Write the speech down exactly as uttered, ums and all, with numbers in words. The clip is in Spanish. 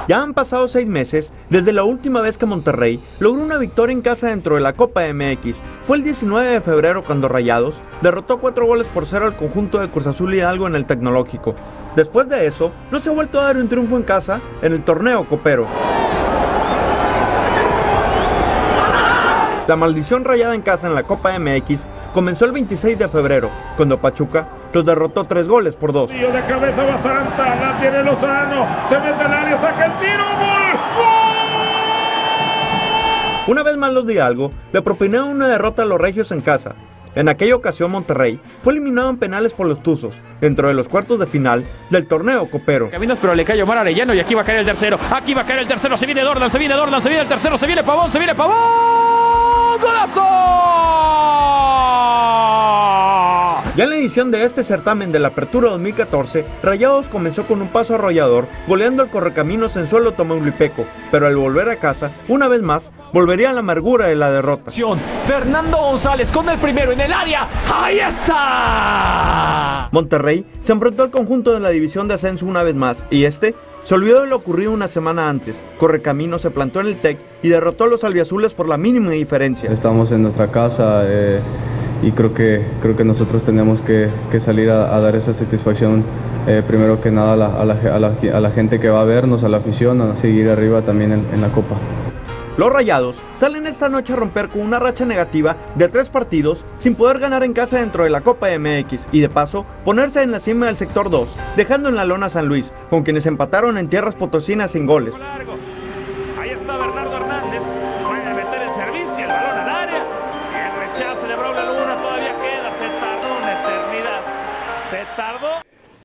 Ya han pasado seis meses desde la última vez que Monterrey logró una victoria en casa dentro de la Copa M X. Fue el diecinueve de febrero cuando Rayados derrotó cuatro goles por cero al conjunto de Cruz Azul Hidalgo en el Tecnológico. Después de eso, no se ha vuelto a dar un triunfo en casa en el torneo copero. La maldición rayada en casa en la Copa M X comenzó el veintiséis de febrero, cuando Pachuca los derrotó tres goles por dos. De cabeza va Santa, la tiene Lozano, se mete al área, saca el tiro, ¡gol! ¡Gol! Una vez más los de Hidalgo le propinaron una derrota a los regios en casa. En aquella ocasión Monterrey fue eliminado en penales por los Tuzos, dentro de los cuartos de final del torneo copero. Caminos, pero le cae Omar Arellano y aquí va a caer el tercero, aquí va a caer el tercero, se viene Dordan, se viene Dordan, se viene el tercero, se viene Pavón, se viene Pavón, ¡golazo! Ya en la edición de este certamen de la Apertura dos mil catorce, Rayados comenzó con un paso arrollador, goleando al Correcaminos en suelo Tamaulipeco, pero al volver a casa, una vez más, volvería a la amargura de la derrota. Fernando González con el primero en el área, ¡ahí está! Monterrey se enfrentó al conjunto de la división de ascenso una vez más, y este se olvidó de lo ocurrido una semana antes. Correcaminos se plantó en el Tec y derrotó a los albiazules por la mínima diferencia. Estamos en nuestra casa, eh... y creo que, creo que nosotros tenemos que, que salir a, a dar esa satisfacción, eh, primero que nada a la, a, la, a, la, a la gente que va a vernos, a la afición, a seguir arriba también en, en la Copa. Los Rayados salen esta noche a romper con una racha negativa de tres partidos sin poder ganar en casa dentro de la Copa M X y de paso ponerse en la cima del sector dos, dejando en la lona a San Luis, con quienes empataron en tierras potosinas sin goles. Ahí está Bernardo Hernández, puede meter el servicio, el balón al área, y el rechazo de Braulio Luna todavía queda, se tardó una eternidad, se tardó.